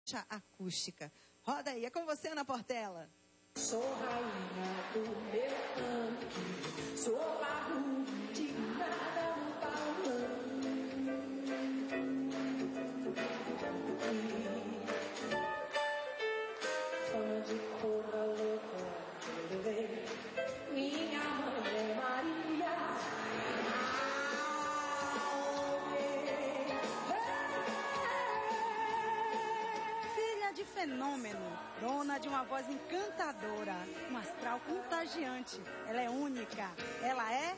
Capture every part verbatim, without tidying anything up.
acústica. Roda aí, é com você, Ana Portela. Sou rainha do meu canto, sou barulho de nada no balão. Fã de porra louca, minha mãe é Maria. De fenômeno, dona de uma voz encantadora, um astral contagiante. Ela é única, ela é...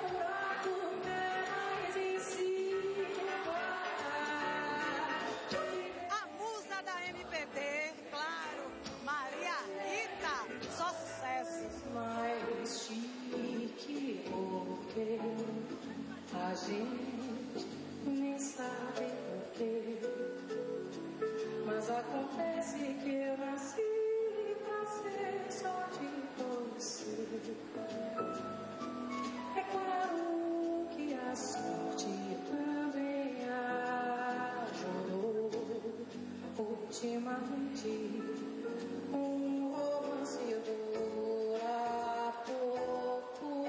a musa da M P B, claro, Maria Rita, sucesso. Mais chique porque a gente nem sabe por quê. Mas acontece que eu nasci pra ser só de você. É claro que a sorte também ajudou. Ultimamente, um romance dura pouco.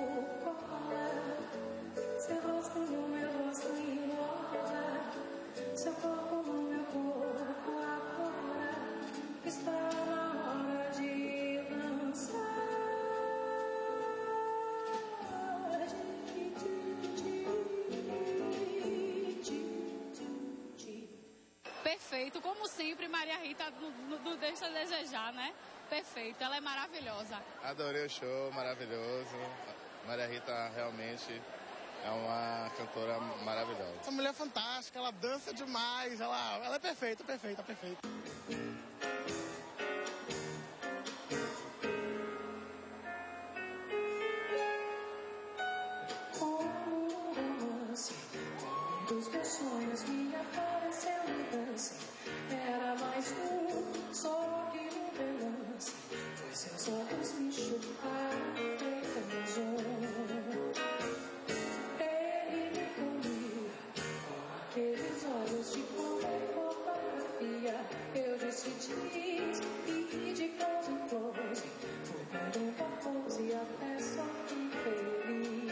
Seu rosto no meu rosto embora. Seu corpo no meu corpo agora. Está na hora de dançar. Perfeito, como sempre, Maria Rita não deixa a desejar, né? Perfeito, ela é maravilhosa. Adorei o show, maravilhoso. Maria Rita realmente é uma cantora maravilhosa. Essa mulher é fantástica, ela dança demais, ela, ela é perfeita, perfeita, perfeita. Dos meus sonhos me apareceu um lance. Era mais um, só que no relance. Pois seus olhos me chuparam feito um. Ele me comia com aqueles olhos de fotografia. Eu disse diz e de close em close. Fui dando uma pose até só que feliz.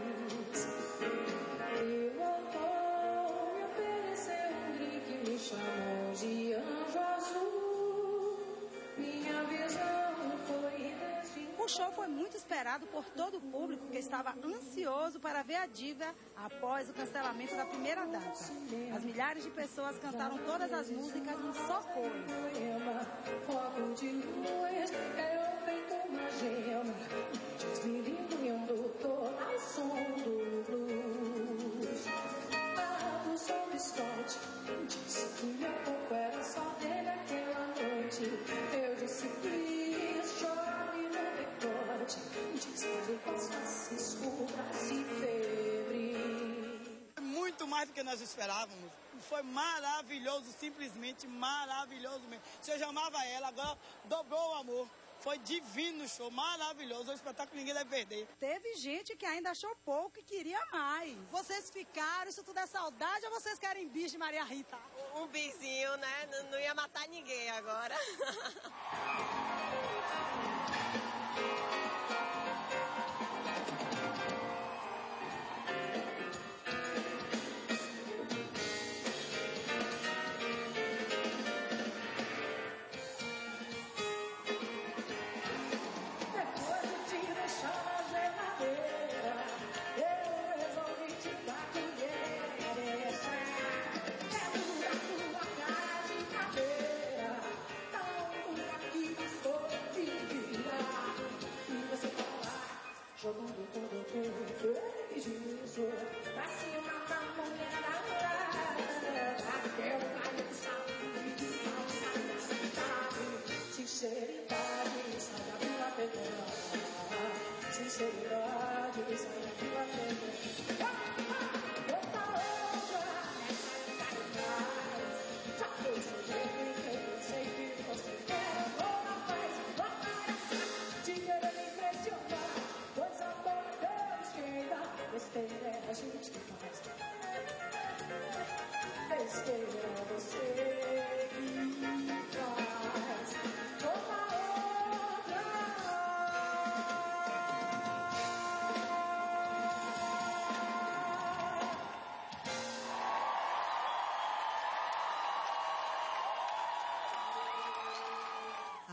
Chamou de anjo azul, minha visão foi desde... O show foi muito esperado por todo o público que estava ansioso para ver a diva após o cancelamento da primeira data. As milhares de pessoas cantaram todas as músicas em só coro. Fogo de luz, eu feito uma gema, desmilindo todo ao som do blues. Ah, som do Scott, disse que meu corpo era só dele aquela noite. Eu disse, please, chore no decote. Dispare com as faces escuras e febre. Muito mais do que nós esperávamos. Foi maravilhoso, simplesmente maravilhoso mesmo. Se eu já amava ela, agora dobrou o amor. Foi divino o show, maravilhoso. É um espetáculo que ninguém deve perder. Teve gente que ainda achou pouco e queria mais. Vocês ficaram, isso tudo é saudade ou vocês querem bis de Maria Rita? Um, um bizinho, né? Não, não ia matar ninguém agora.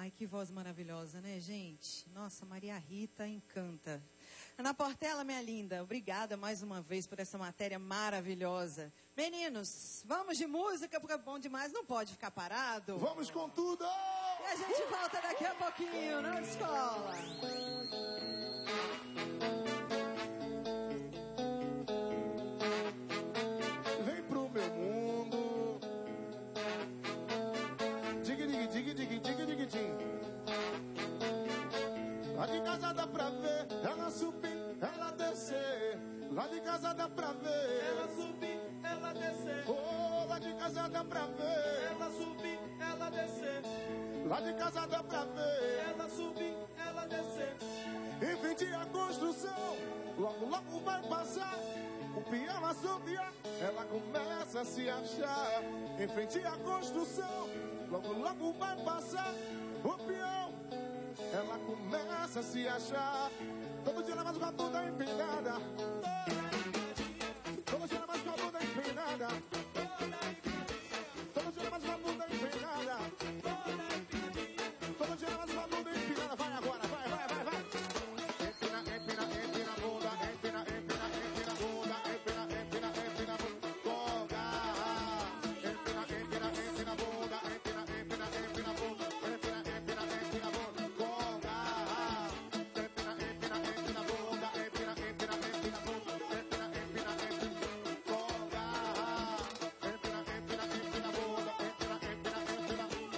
Ai, que voz maravilhosa, né, gente? Nossa, Maria Rita encanta. Ana Portela, minha linda, obrigada mais uma vez por essa matéria maravilhosa. Meninos, vamos de música, porque é bom demais, não pode ficar parado. Vamos com tudo! E a gente volta daqui a pouquinho, não escola. Vem pro meu mundo. Dig, dig, dig, dig, dig, dig, dig. Lá de casa dá pra ver ela subir, ela descer. Lá de casa dá pra ver ela subir, ela descer. Oh, lá de casa dá pra ver ela subir, ela descer. Lá de casa dá pra ver ela subir, ela descer. Em frente à construção, logo, logo vai passar o peão assobiar, ela começa a se achar. Em frente à construção, logo, logo vai passar o peão, ela começa a se achar. Todo dia ela mais com a bunda empinada, todo dia ela mais com a bunda empinada, todo dia ela mais com a bunda empinada, todo dia ela mais com a bunda empinada. Vai agora, vai, vai, vai, vai. Empina, empina, empina a bunda, empina, empina, empina a bunda, empina, empina, empina a bunda, toga. Empina, empina, empina a bunda, empina, empina, empina a bunda, empina, empina, empina a bunda, toga. Empina, empina, empina a bunda, empina, empina, empina a bunda, empina, empina, empina, toga. Empina, empina, empina a bunda, empina, empina, empina a bunda.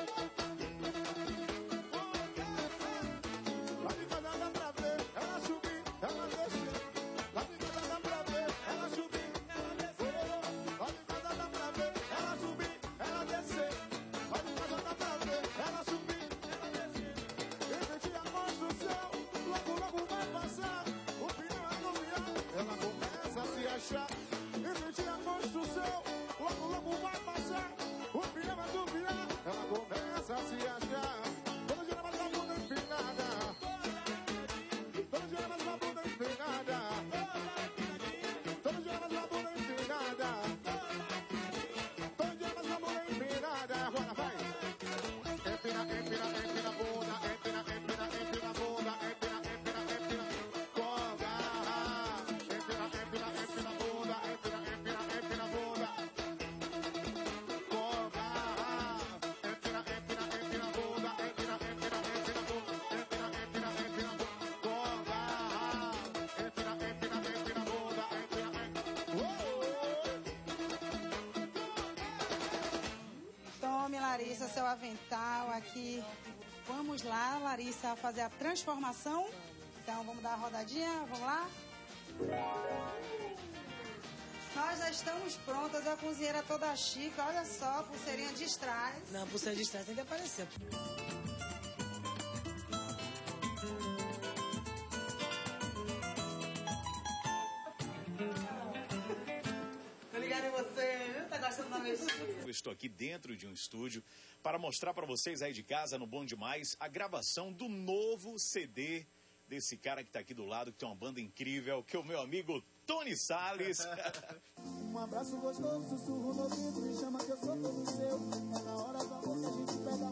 Lá de casa dá pra ver ela subir, ela descer. Lá de casa dá pra ver ela subir, ela descer. Lá de casa dá pra ver ela subir, ela descer. Lá de casa dá pra ver ela subir, ela descer. Em frente à construção, logo, logo vai passar o pneu assobiar, ela começa a se achar. Em frente à construção, logo, logo vai passar o pneu assobiar, ela começa a se achar. Todo dia ela vai com a bunda empinada, todo dia ela vai com a bunda empinada, todo dia ela vai com a bunda empinada, todo dia ela vai com a bunda empinada. Agora vai. Empina, empina, empina a bunda, empina, empina, empina a bunda, empina, empina, empina, toga. Empina, empina, empina a bunda, empina, empina, empina a bunda, toga. Empina, empina, empina a bunda, empina, empina, empina a bunda, empina, empina, empina a bunda, toga. Empina, empina, empina a bunda, empina, empina. Tome, Larissa, seu avental aqui. Vamos lá, Larissa, fazer a transformação. Então, vamos dar a rodadinha, vamos lá. Nós já estamos prontas, a cozinheira toda chique. Olha só, pulseirinha de strass. Não, pulseira de estresse tem que aparecer. Tô ligada em você, viu? Tá gostando da minha Eu estou aqui dentro de um estúdio para mostrar para vocês aí de casa, no Bom Demais, a gravação do novo C D desse cara que está aqui do lado, que tem uma banda incrível, que é o meu amigo Tony Salles. Um abraço gostoso, sussurro no ouvido, me chama que eu sou todo seu. É na hora do amor que a gente pega